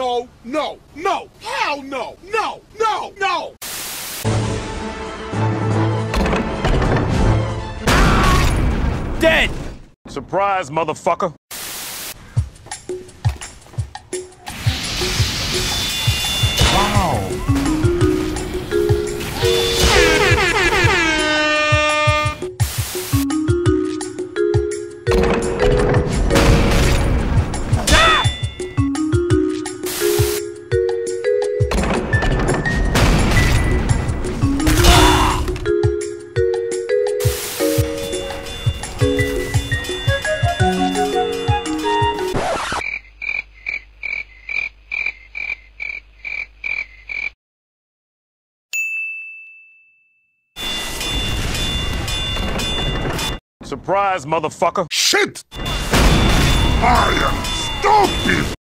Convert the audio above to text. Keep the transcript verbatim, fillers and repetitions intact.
no, no, no, hell no, no, no, no! Dead! Surprise, motherfucker! Wow! Surprise, motherfucker! Shit! I am stupid!